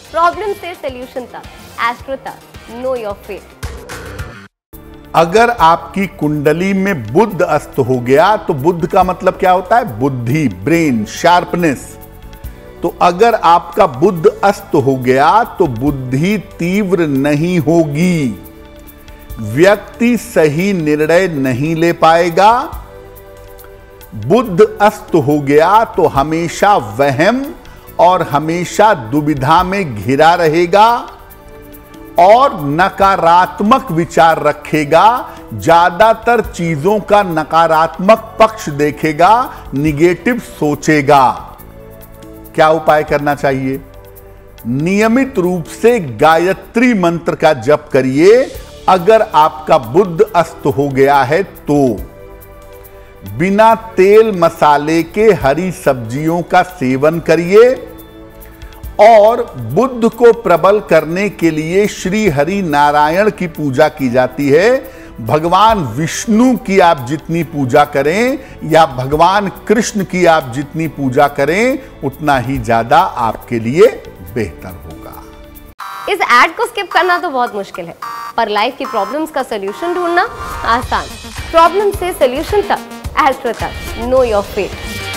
Problem से solution तक, astro तक, नो योर फेट। अगर आपकी कुंडली में बुध अस्त हो गया तो बुध का मतलब क्या होता है? बुद्धि, ब्रेन, शार्पनेस। तो अगर आपका बुध अस्त हो गया तो बुद्धि तीव्र नहीं होगी, व्यक्ति सही निर्णय नहीं ले पाएगा। बुध अस्त हो गया तो हमेशा वहम और हमेशा दुविधा में घिरा रहेगा और नकारात्मक विचार रखेगा, ज्यादातर चीजों का नकारात्मक पक्ष देखेगा, निगेटिव सोचेगा। क्या उपाय करना चाहिए? नियमित रूप से गायत्री मंत्र का जप करिए। अगर आपका बुध अस्त हो गया है तो बिना तेल मसाले के हरी सब्जियों का सेवन करिए और बुध को प्रबल करने के लिए श्री हरि नारायण की पूजा की जाती है। भगवान विष्णु की आप जितनी पूजा करें या भगवान कृष्ण की आप जितनी पूजा करें उतना ही ज्यादा आपके लिए बेहतर होगा। इस ऐड को स्किप करना तो बहुत मुश्किल है, पर लाइफ की प्रॉब्लम्स का सलूशन ढूंढना आसान। प्रॉब्लम से सलूशन तक, एस्ट्रो तक, नो योर फेट।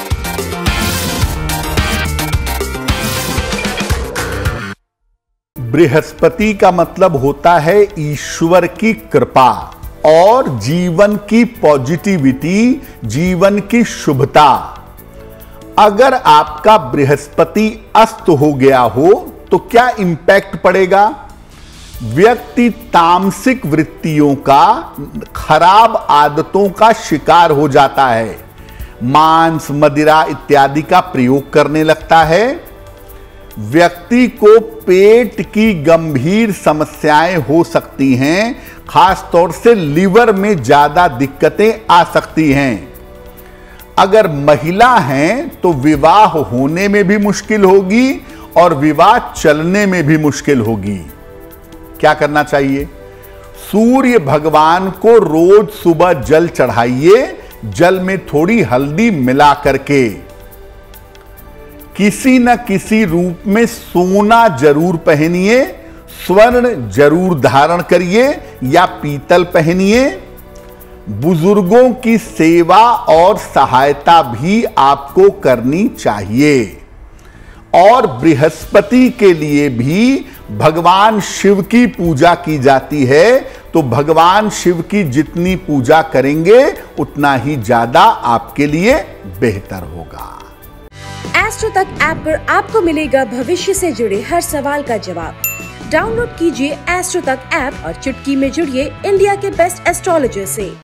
बृहस्पति का मतलब होता है ईश्वर की कृपा और जीवन की पॉजिटिविटी, जीवन की शुभता। अगर आपका बृहस्पति अस्त हो गया हो तो क्या इंपैक्ट पड़ेगा? व्यक्ति तामसिक वृत्तियों का, खराब आदतों का शिकार हो जाता है, मांस, मदिरा इत्यादि का प्रयोग करने लगता है। व्यक्ति को पेट की गंभीर समस्याएं हो सकती हैं, खासतौर से लीवर में ज्यादा दिक्कतें आ सकती हैं। अगर महिला हैं तो विवाह होने में भी मुश्किल होगी और विवाह चलने में भी मुश्किल होगी। क्या करना चाहिए? सूर्य भगवान को रोज सुबह जल चढ़ाइए, जल में थोड़ी हल्दी मिला करके। किसी न किसी रूप में सोना जरूर पहनिए, स्वर्ण जरूर धारण करिए या पीतल पहनिए। बुजुर्गों की सेवा और सहायता भी आपको करनी चाहिए। और बृहस्पति के लिए भी भगवान शिव की पूजा की जाती है, तो भगवान शिव की जितनी पूजा करेंगे उतना ही ज्यादा आपके लिए बेहतर होगा। एस्ट्रो तक ऐप पर आपको मिलेगा भविष्य से जुड़े हर सवाल का जवाब। डाउनलोड कीजिए एस्ट्रो तक ऐप और चुटकी में जुड़िए इंडिया के बेस्ट एस्ट्रोलॉजर से।